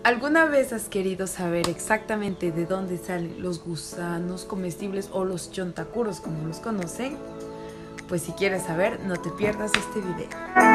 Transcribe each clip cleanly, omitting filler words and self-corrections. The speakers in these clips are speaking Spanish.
¿Alguna vez has querido saber exactamente de dónde salen los gusanos comestibles o los chontacuros como los conocen? Pues si quieres saber, no te pierdas este video.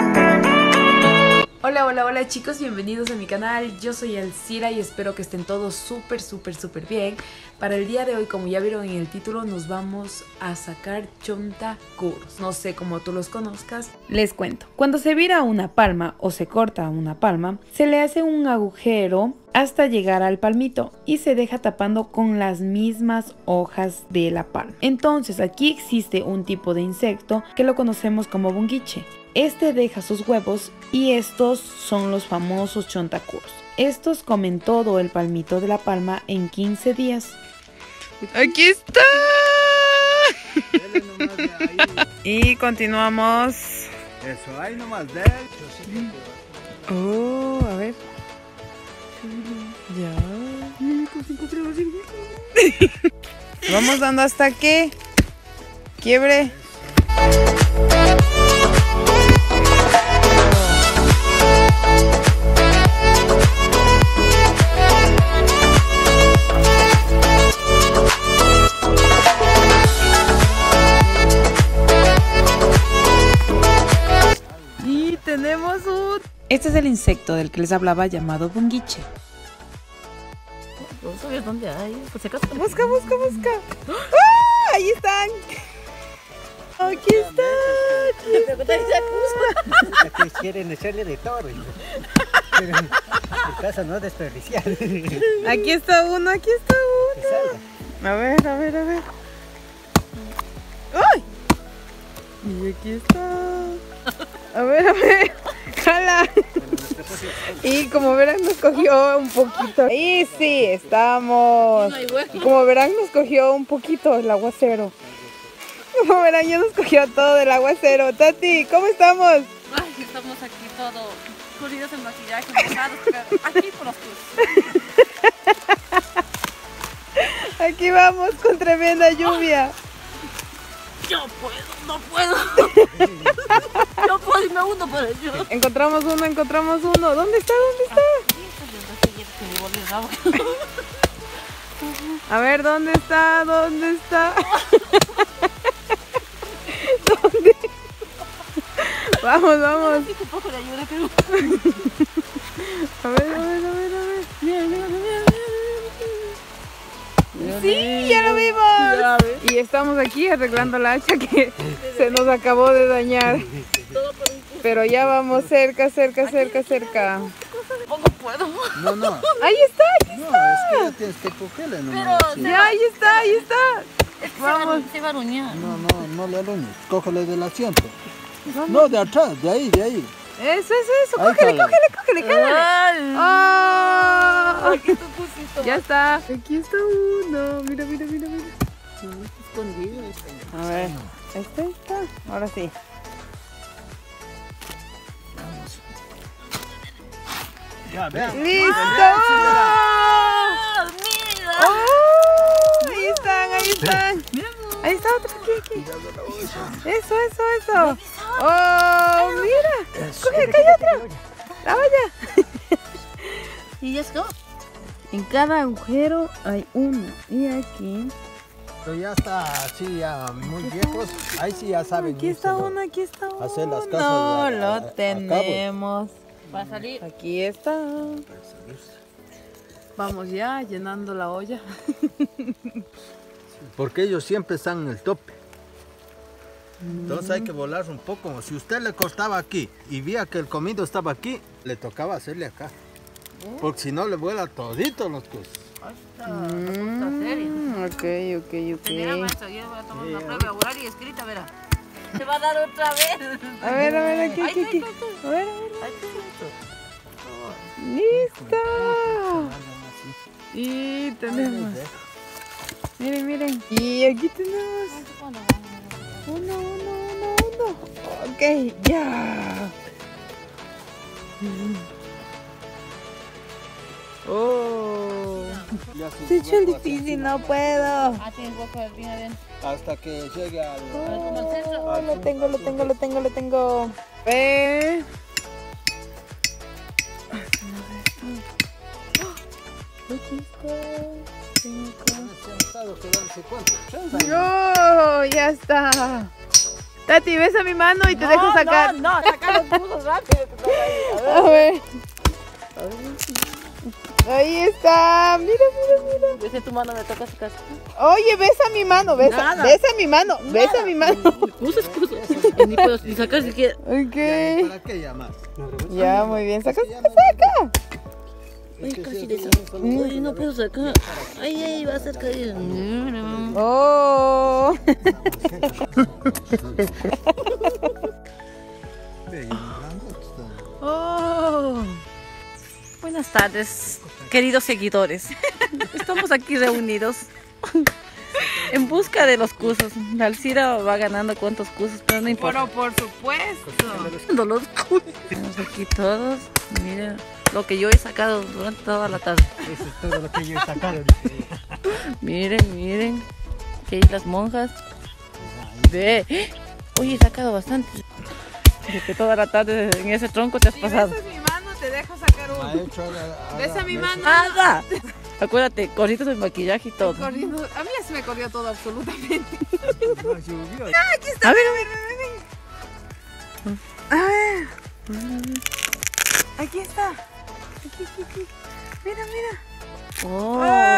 Hola chicos, bienvenidos a mi canal. Yo soy Alcira y espero que estén todos súper bien. Para el día de hoy, como ya vieron en el título, nos vamos a sacar chontacuros. No sé cómo tú los conozcas. Les cuento. Cuando se vira una palma o se corta una palma, se le hace un agujero hasta llegar al palmito y se deja tapando con las mismas hojas de la palma. Entonces aquí existe un tipo de insecto que lo conocemos como bunguiche. Este deja sus huevos y estos son los famosos chontacuros. Estos comen todo el palmito de la palma en 15 días. ¡Aquí está! Y continuamos. Eso, ahí nomás de Oh, a ver. Ya. Vamos dando hasta que quiebre. Y tenemos un... Este es el insecto del que les hablaba, llamado bunguiche. No sabes dónde hay, por si acaso. Busca. ¡Ah! Ahí están. Aquí están. que quieren echarle de todo. Pero en casa no desperdiciar. Aquí está uno. A ver. ¡Ay! Y aquí está. A ver. Jala. Y como verán nos cogió un poquito. Ahí sí, estamos. Y como verán nos cogió un poquito el aguacero. Como verán ya nos cogió todo el aguacero. Tati, ¿cómo estamos? Ay, estamos aquí todos corridos en maquillaje, mojados, aquí por los pies. Aquí vamos con tremenda lluvia. No puedo. No puedo y me hundo por ello. Encontramos uno. ¿Dónde está? A ver, ¿dónde está? ¿Dónde? Vamos. Un poco de ayuda, pero... A ver. Mira. Sí, ya lo vimos. Y estamos aquí arreglando la hacha que se nos acabó de dañar. Pero ya vamos cerca. No puedo. No. Ahí está. No, es que ya tienes que cogerle nomás. Pero Ya, ahí está. es que Vamos. se va a aruñar. No le aluñes. Cógele del asiento. No, de atrás, de ahí. Eso. Ahí, Cógele, jálale. ¡Oh! Ya está. Aquí está uno. Mira. Escondido. A ver. Este está. Ahora sí. Ya, vean. ¡Listo! ¡Ah, mira! ¡Oh! Ahí están. Ahí está otro aquí. Eso. ¡Oh, mira! Coge, acá hay otro. La olla. ¿Y ya está? En cada agujero hay uno. Y aquí. Pero ya está así, ya muy viejos. Ahí sí ya saben. Aquí está uno. Hacer las casas No, a lo cabo. tenemos. Va a salir. Aquí está. Vamos ya llenando la olla. Porque ellos siempre están en el tope. Entonces hay que volar un poco. Si usted le cortaba aquí y veía que el comido estaba aquí, le tocaba hacerle acá. Porque si no le vuela todito los cosas. Ok. Mira, maestro, yo voy a tomar una prueba oral y escrita, verá. Se va a dar otra vez. A ver, aquí. A ver. ¡Listo! Y tenemos. Miren. Y aquí tenemos. Uno. Ok, ya. Oh. Se ha hecho el difícil, no puedo. Tienes que coger bien. Hasta que llegue al... Lo tengo. Ve. No, ya está. Tati, besa mi mano y te dejo sacar. No, saca los buzos rápido que están ahí. A ver. Ahí está. Mira, mira, mira. Desde tu mano me toca sacar. Oye, besa mi mano, besa. Nada. Besa mi mano, besa mi mano. Excusas. Ni puedo ni sacar siquiera. Ok. ¿Para qué llamas? Ya, muy bien. Saca, saca. Ay, casi de eso. Ay, no puedo sacar. Ay, va a ser caído. Oh. Oh. Buenas tardes, queridos seguidores. Estamos aquí reunidos en busca de los cursos. La Alcira va ganando cuantos cursos, pero no importa. Pero por supuesto. Los cursos. Estamos aquí todos. Mira lo que yo he sacado durante toda la tarde. Eso es todo lo que yo he sacado. Miren. Que hay las monjas. Ve. Oye, he sacado bastante. De que toda la tarde en ese tronco te has pasado. Besas mi mano, te dejo sacar uno. Besa mi mano. ¡Nada! Acuérdate, corritos de maquillaje y todo. Corriendo. A mí ya se me corrió todo absolutamente. Aquí está. A ver, a ver. Aquí está. Aquí. Mira. Oh.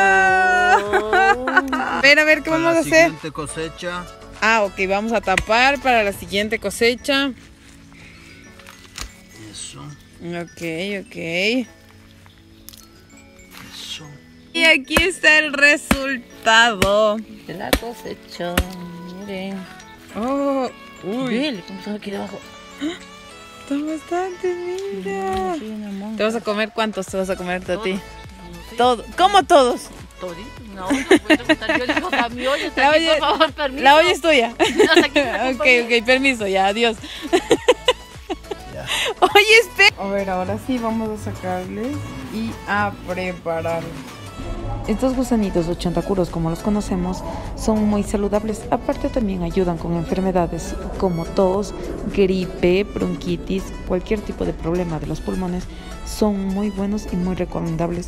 A ver, ¿qué vamos a hacer? Siguiente cosecha. Ah, ok, vamos a tapar para la siguiente cosecha. Eso. Ok. Eso. Y aquí está el resultado. De la cosecha. Miren. Oh, Miren, cómo está aquí debajo. está bastante, mira. Sí, una monja. ¿Te vas a comer cuántos te vas a comer, Tati? Todos. ¿Cómo todos? Todito. No puedo contar. Yo digo, a mi olla está aquí, por favor, permiso. La olla es tuya. Ok, Ok, permiso, ya, adiós. Oye, espera. A ver, ahora sí vamos a sacarles y a preparar. Estos gusanitos o chantacuros, como los conocemos, son muy saludables. Aparte también ayudan con enfermedades como tos, gripe, bronquitis, cualquier tipo de problema de los pulmones. Son muy buenos y muy recomendables.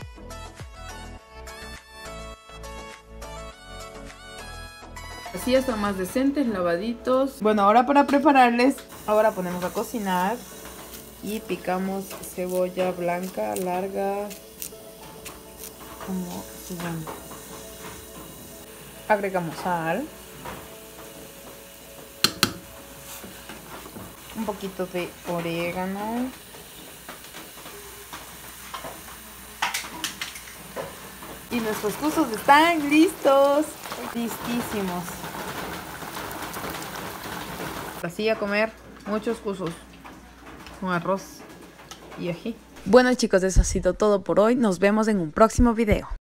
Así están más decentes, lavaditos. Bueno, ahora para prepararles, ahora ponemos a cocinar y picamos cebolla blanca, larga, como se llama. Agregamos sal, un poquito de orégano, y nuestros cursos están listos, listísimos. Así a comer muchos cursos con arroz y ají. Bueno chicos, eso ha sido todo por hoy. Nos vemos en un próximo video.